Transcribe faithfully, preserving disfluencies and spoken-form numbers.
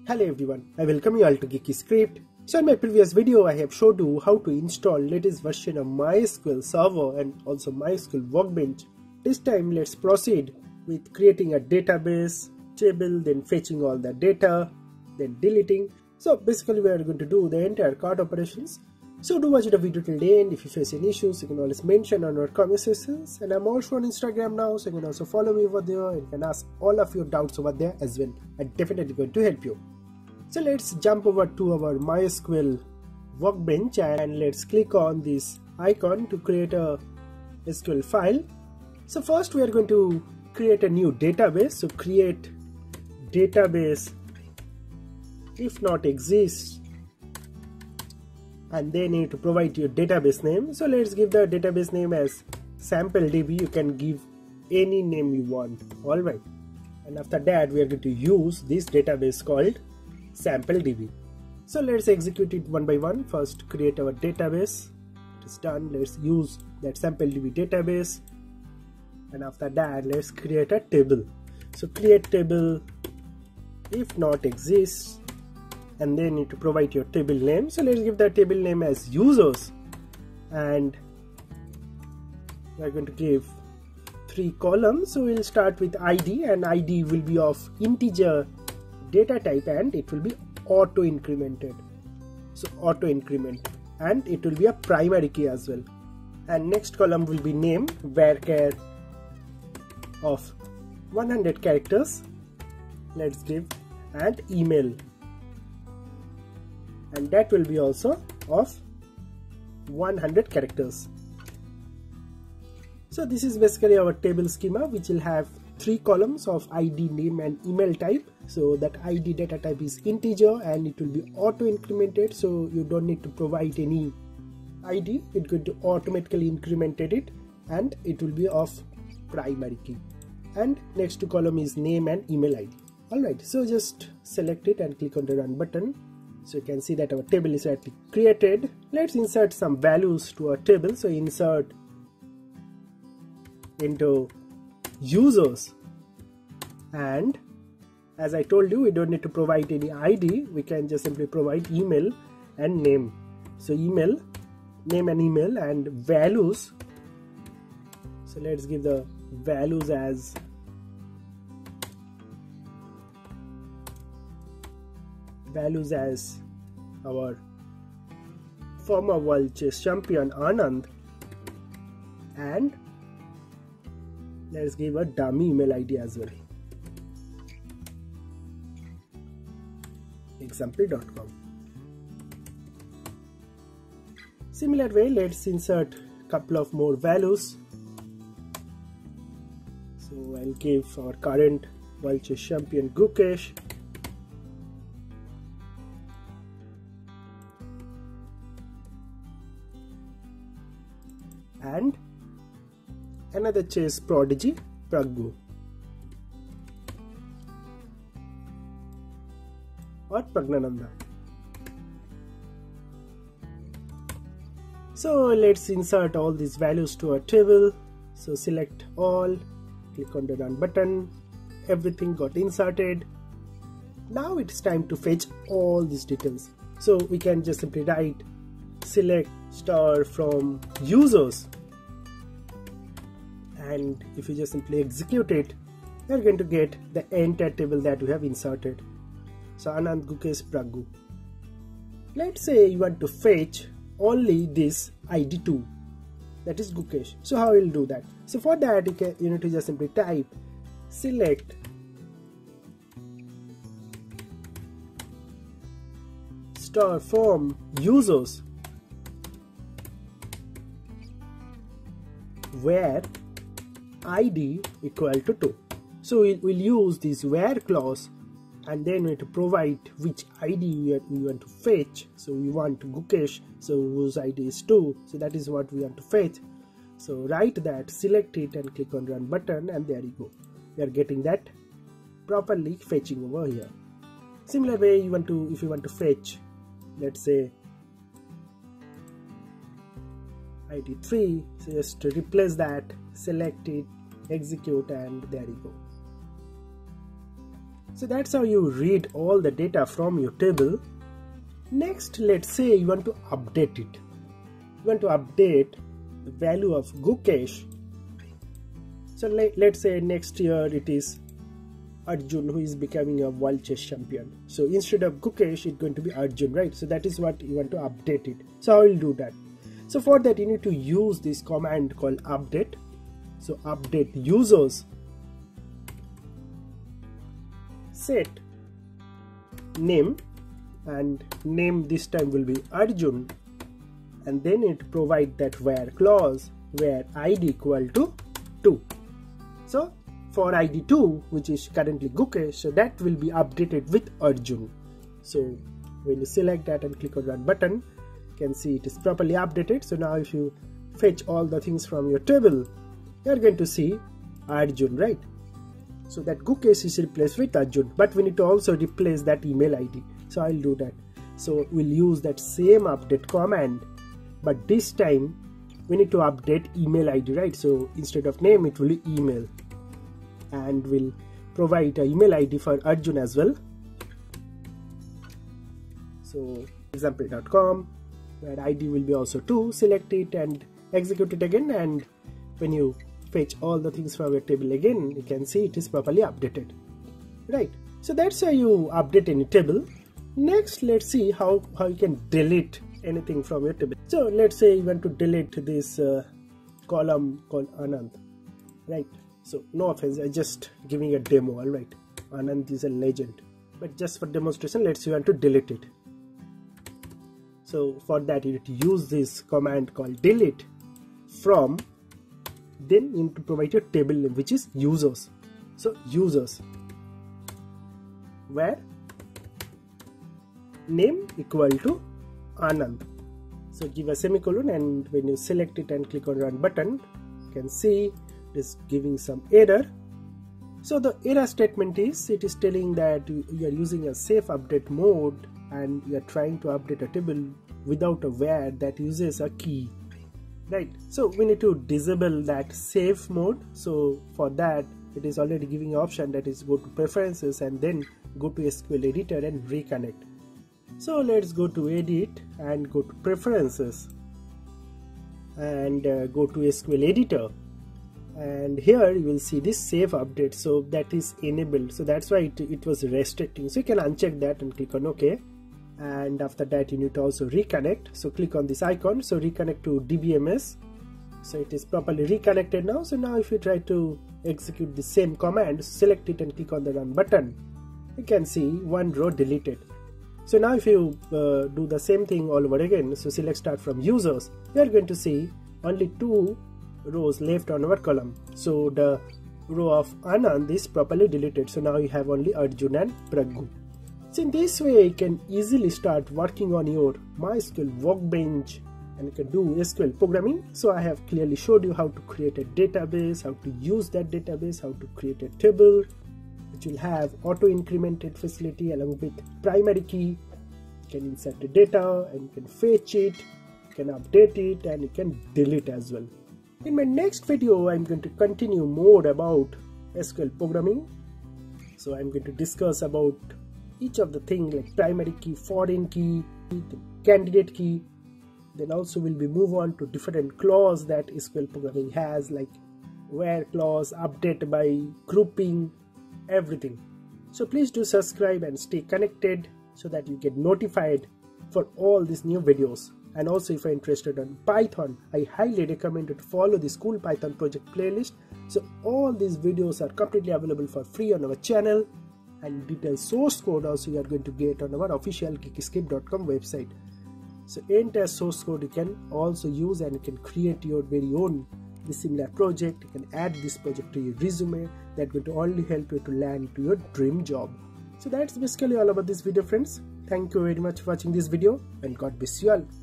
Hello everyone, I welcome you all to Geeky Script. So in my previous video I have showed you how to install latest version of MySQL server and also MySQL Workbench. This time let's proceed with creating a database, table, then fetching all the data, then deleting. So basically we are going to do the entire C R U D operations. So do watch the video till the end. If you face any issues, you can always mention on our comment sections. And I'm also on Instagram now, so you can also follow me over there and you can ask all of your doubts over there as well. I'm definitely going to help you. So let's jump over to our MySQL Workbench and let's click on this icon to create a S Q L file. So first we are going to create a new database. So create database if not exists, and then you need to provide your database name. So let's give the database name as sample D B. You can give any name you want. Alright, and after that we are going to use this database called sample D B. So let's execute it one by one. First create our database. It is done. Let's use that sample D B database, and after that let's create a table. So create table if not exists, and then you need to provide your table name. So let's give the table name as users, and we are going to give three columns. So we'll start with I D, and I D will be of integer data type and it will be auto incremented. So auto increment, and it will be a primary key as well. And next column will be name, varchar of one hundred characters. Let's give, and email, and that will be also of one hundred characters. So this is basically our table schema, which will have three columns of I D, name and email type. So that I D data type is integer and it will be auto incremented, so you don't need to provide any I D. It's going to automatically increment it, and it will be of primary key. And next two column is name and email I D. Alright, so just select it and click on the run button. So you can see that our table is actually created. Let's insert some values to our table. So insert into users, and as I told you, we don't need to provide any I D. We can just simply provide email and name. So email, name and email, and values. So let's give the values as values as our former world chess champion Anand, and let's give a dummy email I D as well, example dot com. Similar way, let's insert a couple of more values. So I'll give our current world chess champion Gukesh, and another chess prodigy Praggu or Pragnananda. So let's insert all these values to our table. So select all, click on the run button, everything got inserted. Now it's time to fetch all these details. So we can just simply write select star from users, and if you just simply execute it, you're going to get the entire table that we have inserted. So Anand, Gukesh, Praggu. Let's say you want to fetch only this I D two, that is Gukesh. So how will do that? So for that you, can, you need to just simply type select star from users where I D equal to two. So we'll, we'll use this where clause, and then we have to provide which I D we want to fetch. So we want Gukesh, so whose I D is two, so that is what we want to fetch. So write that, select it and click on run button, and there you go. We are getting that properly fetching over here. Similar way, you want to, if you want to fetch, let's say I D three, so just to replace that, select it, execute, and there you go. So that's how you read all the data from your table. Next, let's say you want to update it. You want to update the value of Gukesh. So let, let's say next year it is Arjun who is becoming a world chess champion. So instead of Gukesh, it's going to be Arjun, right? So that is what you want to update it. So I will do that. So for that, you need to use this command called update. So update users, set name, and name this time will be Arjun, and then it provide that where clause where id equal to two. So for I D two, which is currently Gukesh, so that will be updated with Arjun. So when you select that and click on run button, you can see it is properly updated. So now if you fetch all the things from your table, you are going to see Arjun, right? So that Gukesh is replaced with Arjun, but we need to also replace that email I D. So I'll do that. So we'll use that same update command, but this time we need to update email I D, right? So instead of name, it will be email. And we'll provide an email I D for Arjun as well. So example dot com, where I D will be also two. Select it and execute it again, and when you fetch all the things from your table again, you can see it is properly updated, right? So that's how you update any table. Next, let's see how how you can delete anything from your table. So let's say you want to delete this uh, column called Anand, right? So no offense, I'm just giving a demo, alright. Anand is a legend, but just for demonstration, let's say you want to delete it. So for that, you need to use this command called delete from. Then you need to provide your table name, which is users. So users, where name equal to Anand. So give a semicolon, and when you select it and click on run button, you can see it is giving some error. So the error statement is, it is telling that you are using a safe update mode and you are trying to update a table without a where that uses a key, right? So we need to disable that safe mode. So for that, it is already giving an option, that is go to preferences and then go to S Q L editor and reconnect. So let's go to edit and go to preferences and uh, go to S Q L editor, and here you will see this save update. So that is enabled, so that's why it, it was restricting. So you can uncheck that and click on OK, and after that you need to also reconnect. So click on this icon, so reconnect to D B M S. So it is properly reconnected now. So now if you try to execute the same command, select it and click on the run button, you can see one row deleted. So now if you uh, do the same thing all over again, so select start from users, you are going to see only two rows left on our column. So the row of Anand is properly deleted. So now you have only Arjun and Praggu. So in this way you can easily start working on your MySQL workbench and you can do S Q L programming. So I have clearly showed you how to create a database, how to use that database, how to create a table which will have auto incremented facility along with primary key. You can insert the data and you can fetch it, you can update it, and you can delete as well. In my next video, I'm going to continue more about S Q L programming. So I'm going to discuss about each of the things like primary key, foreign key, candidate key. Then also we'll be move on to different clause that S Q L programming has, like where clause, update by, grouping, everything. So please do subscribe and stay connected so that you get notified for all these new videos. And also if you're interested in Python, I highly recommend you to follow the School Python project playlist. So all these videos are completely available for free on our channel, and detailed source code also you are going to get on our official geeky script dot com website. So entire source code you can also use, and you can create your very own similar project. You can add this project to your resume. That's going to only help you to land to your dream job. So that's basically all about this video, friends. Thank you very much for watching this video, and God bless you all.